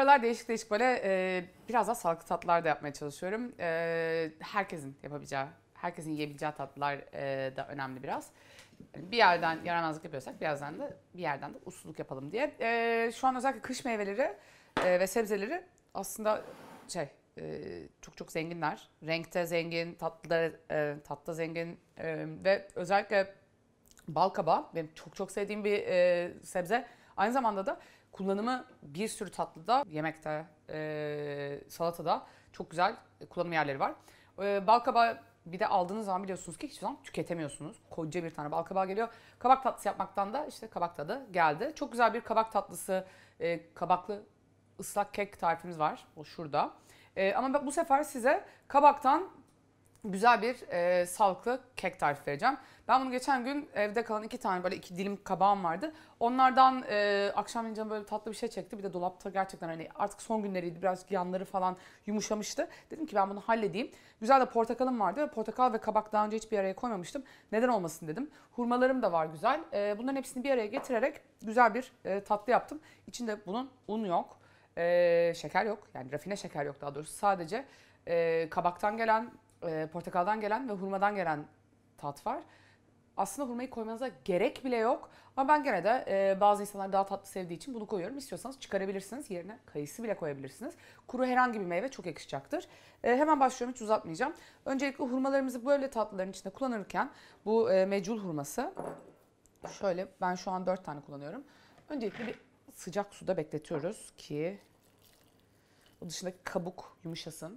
aralar değişik değişik böyle biraz daha sağlıklı tatlılar da yapmaya çalışıyorum. Herkesin yapabileceği, herkesin yiyebileceği tatlılar da önemli biraz. Yani bir yerden yaramazlık yapıyorsak bir yerden de usluluk yapalım diye. Şu an özellikle kış meyveleri ve sebzeleri aslında şey çok çok zenginler. Renkte zengin, tatta zengin ve özellikle bal kabağı benim çok çok sevdiğim bir sebze. Aynı zamanda da kullanımı bir sürü tatlıda, yemekte, salatada çok güzel kullanım yerleri var. Bal kabağı bir de aldığınız zaman biliyorsunuz ki hiçbir zaman tüketemiyorsunuz. Koca bir tane bal kabağı geliyor. Kabak tatlısı yapmaktan da işte kabak tadı geldi. Çok güzel bir kabak tatlısı, kabaklı ıslak kek tarifimiz var. O şurada. Ama bu sefer size kabaktan güzel bir sağlıklı kek tarifi vereceğim. Ben bunu geçen gün evde kalan 2 tane böyle 2 dilim kabağım vardı. Onlardan akşam canım böyle tatlı bir şey çekti. Bir de dolapta gerçekten hani artık son günleriydi. Biraz yanları falan yumuşamıştı. Dedim ki ben bunu halledeyim. Güzel de portakalım vardı. Portakal ve kabak daha önce hiç bir araya koymamıştım. Neden olmasın dedim. Hurmalarım da var güzel. Bunların hepsini bir araya getirerek güzel bir tatlı yaptım. İçinde bunun un yok. Şeker yok. Yani rafine şeker yok daha doğrusu. Sadece kabaktan gelen, portakaldan gelen ve hurmadan gelen tat var. Aslında hurmayı koymanıza gerek bile yok. Ama ben gene de bazı insanlar daha tatlı sevdiği için bunu koyuyorum. İstiyorsanız çıkarabilirsiniz. Yerine kayısı bile koyabilirsiniz. Kuru herhangi bir meyve çok yakışacaktır. Hemen başlıyorum, hiç uzatmayacağım. Öncelikle hurmalarımızı böyle tatlıların içinde kullanırken bu mecul hurması. Şöyle ben şu an 4 tane kullanıyorum. Öncelikle bir sıcak suda bekletiyoruz ki o dışındaki kabuk yumuşasın.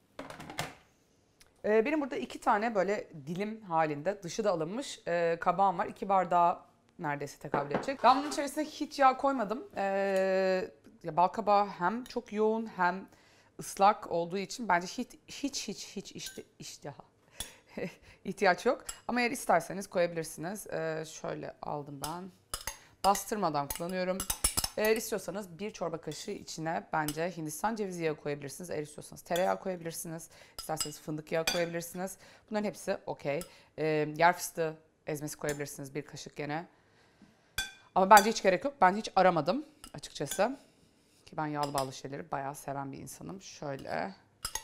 Benim burada 2 tane böyle dilim halinde dışı da alınmış kabağım var. 2 bardağı neredeyse tekabül edecek. Ben bunun içerisine hiç yağ koymadım. Ya bal kabağı hem çok yoğun hem ıslak olduğu için bence hiç iştaha ihtiyaç yok. Ama eğer isterseniz koyabilirsiniz. Şöyle aldım ben. Bastırmadan kullanıyorum. Eğer istiyorsanız 1 çorba kaşığı içine bence Hindistan cevizi yağı koyabilirsiniz. Eğer istiyorsanız tereyağı koyabilirsiniz. İsterseniz fındık yağı koyabilirsiniz. Bunların hepsi okey. Yer fıstığı ezmesi koyabilirsiniz 1 kaşık gene. Ama bence hiç gerek yok. Ben hiç aramadım açıkçası. Ki ben yağlı bağlı şeyleri bayağı seven bir insanım. Şöyle.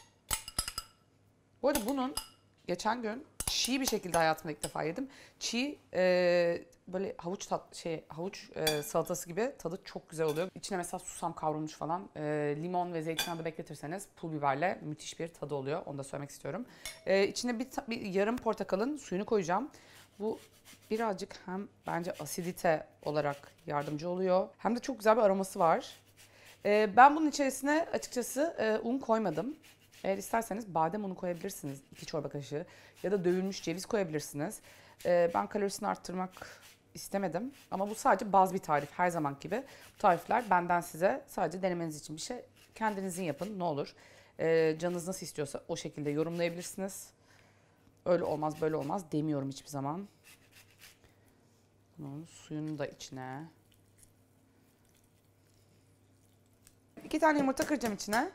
Bu arada bunun geçen gün çiğ bir şekilde hayatımda ilk defa yedim. Çiğ böyle havuç salatası gibi tadı çok güzel oluyor. İçine mesela susam kavrulmuş falan, limon ve zeytinyağı da bekletirseniz pul biberle müthiş bir tadı oluyor. Onu da söylemek istiyorum. İçine bir yarım portakalın suyunu koyacağım. Bu birazcık hem bence asidite olarak yardımcı oluyor hem de çok güzel bir aroması var. Ben bunun içerisine açıkçası un koymadım. Eğer isterseniz badem unu koyabilirsiniz 2 çorba kaşığı ya da dövülmüş ceviz koyabilirsiniz. Ben kalorisini arttırmak istemedim ama bu sadece baz bir tarif her zaman gibi. Bu tarifler benden size sadece denemeniz için bir şey. Kendinizin yapın ne olur. Canınız nasıl istiyorsa o şekilde yorumlayabilirsiniz. Öyle olmaz böyle olmaz demiyorum hiçbir zaman. Bunun suyunu da içine. 2 tane yumurta kıracağım içine.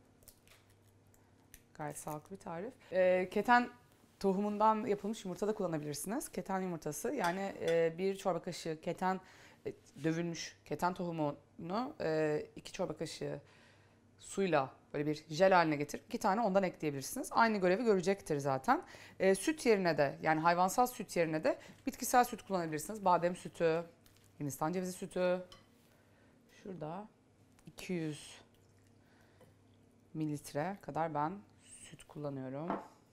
Gayet sağlıklı bir tarif. Keten tohumundan yapılmış yumurta da kullanabilirsiniz. Keten yumurtası yani 1 çorba kaşığı dövülmüş keten tohumunu 2 çorba kaşığı suyla böyle bir jel haline getirip 2 tane ondan ekleyebilirsiniz. Aynı görevi görecektir zaten. Süt yerine de yani hayvansal süt yerine de bitkisel süt kullanabilirsiniz. Badem sütü, Hindistan cevizi sütü. Şurada 200 mililitre kadar ben süt kullanıyorum.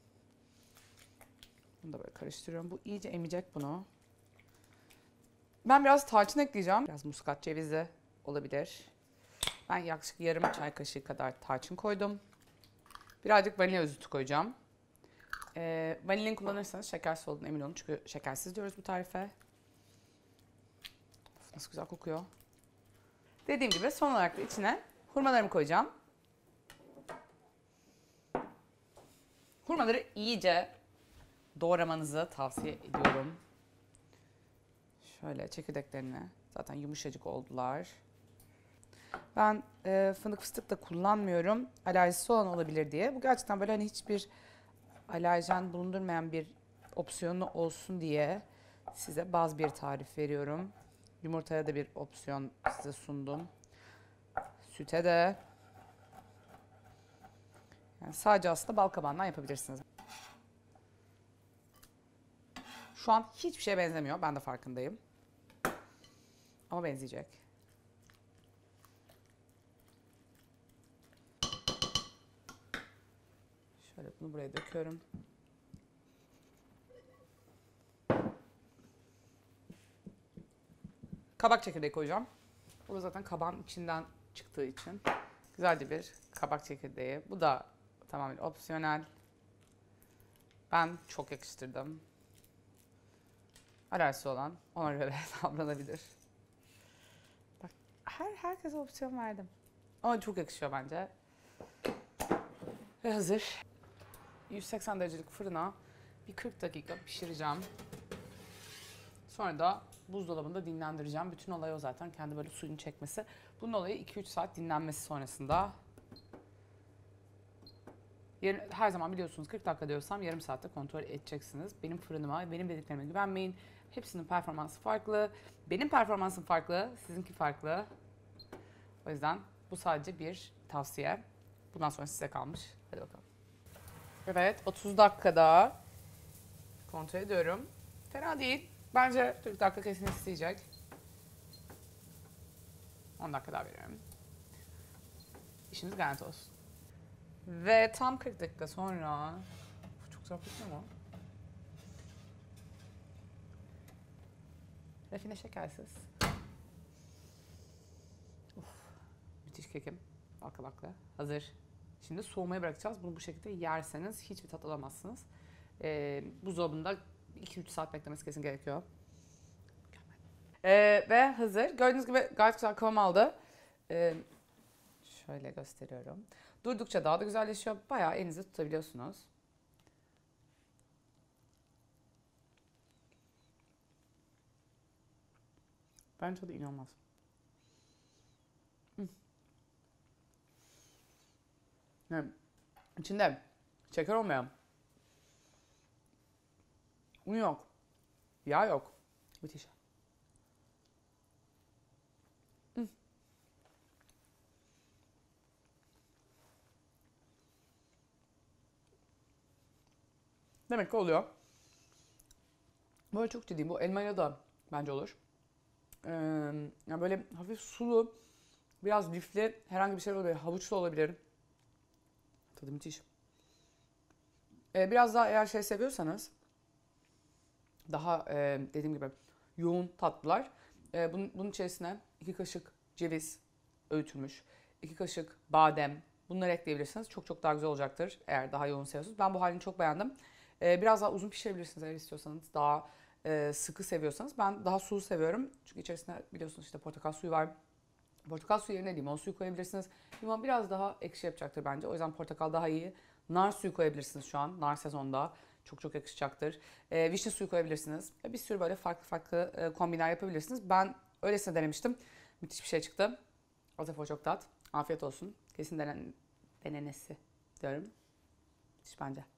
Bunu da böyle karıştırıyorum. Bu iyice emecek bunu. Ben biraz tarçın ekleyeceğim. Biraz muskat cevizi olabilir. Ben yaklaşık yarım çay kaşığı kadar tarçın koydum. Birazcık vanilya özütü koyacağım. Vanilin kullanırsanız şekersiz olduğuna emin olun. Çünkü şekersiz diyoruz bu tarife. Of, nasıl güzel kokuyor. Dediğim gibi son olarak da içine hurmalarımı koyacağım. Hurmaları iyice doğramanızı tavsiye ediyorum. Şöyle çekirdeklerini zaten yumuşacık oldular. Ben fındık fıstık da kullanmıyorum. Alerjisi olan olabilir diye. Bu gerçekten böyle hani hiçbir alerjen bulundurmayan bir opsiyonu olsun diye size baz bir tarif veriyorum. Yumurtaya da bir opsiyon size sundum. süte de. Yani sadece aslında bal kabağından yapabilirsiniz. Şu an hiçbir şeye benzemiyor. Ben de farkındayım. Ama benzeyecek. Şöyle bunu buraya döküyorum. Kabak çekirdeği koyacağım. Bu da zaten kabağın içinden çıktığı için güzelce bir kabak çekirdeği. Bu da tamamen opsiyonel. Ben çok yakıştırdım. Alerjisi olan ona göre davranabilir. Bak herkese opsiyon verdim. Ama çok yakışıyor bence. Ve hazır. 180 derecelik fırına bir 40 dakika pişireceğim. Sonra da buzdolabında dinlendireceğim. Bütün olay o zaten. Kendi böyle suyunu çekmesi. Bunun olayı 2-3 saat dinlenmesi sonrasında. Her zaman biliyorsunuz 40 dakika diyorsam yarım saatte kontrol edeceksiniz. Benim fırınıma, benim dediklerime güvenmeyin. Hepsinin performansı farklı. Benim performansım farklı, sizinki farklı. O yüzden bu sadece bir tavsiye. Bundan sonra size kalmış. Hadi bakalım. Evet, 30 dakikada kontrol ediyorum. Fena değil. Bence 40 dakika kesin isteyecek. 10 dakika daha veriyorum. İşimiz garanti olsun. Ve tam 40 dakika sonra... Çok güzel kokuyor mu? Rafine şekersiz. Uf, müthiş kekim. Bakla bakla. Hazır. Şimdi soğumaya bırakacağız. Bunu bu şekilde yerseniz hiçbir tat alamazsınız. Buzdolabında 2-3 saat beklemesi kesin gerekiyor. Ve hazır. Gördüğünüz gibi gayet güzel kıvam aldı. Şöyle gösteriyorum. Durdukça daha da güzelleşiyor. Bayağı elinizde tutabiliyorsunuz. Bence tadı inanılmaz. Yani içinde şeker olmayan, un yok, yağ yok. Müthiş. Demek ki oluyor. Böyle çok ciddiyim. Bu elmayla da bence olur. Yani böyle hafif sulu, biraz lifli herhangi bir şey olabilir. Havuçlu olabilir. Tadı müthiş. Biraz daha eğer şey seviyorsanız, daha dediğim gibi yoğun tatlılar. Bunun içerisine 2 kaşık ceviz öğütülmüş, 2 kaşık badem, bunları ekleyebilirsiniz. Çok çok daha güzel olacaktır eğer daha yoğun seviyorsanız. Ben bu halini çok beğendim. Biraz daha uzun pişirebilirsiniz eğer istiyorsanız. Daha sıkı seviyorsanız. Ben daha sulu seviyorum. Çünkü içerisinde biliyorsunuz işte portakal suyu var. Portakal suyu yerine limon suyu koyabilirsiniz. Limon biraz daha ekşi yapacaktır bence. O yüzden portakal daha iyi. Nar suyu koyabilirsiniz şu an. Nar sezonda. Çok çok yakışacaktır. Vişne suyu koyabilirsiniz. Bir sürü böyle farklı farklı kombinler yapabilirsiniz. Ben öylesine denemiştim. Müthiş bir şey çıktı. Azefo çok tat. Afiyet olsun. Kesin denenesi diyorum. Müthiş bence.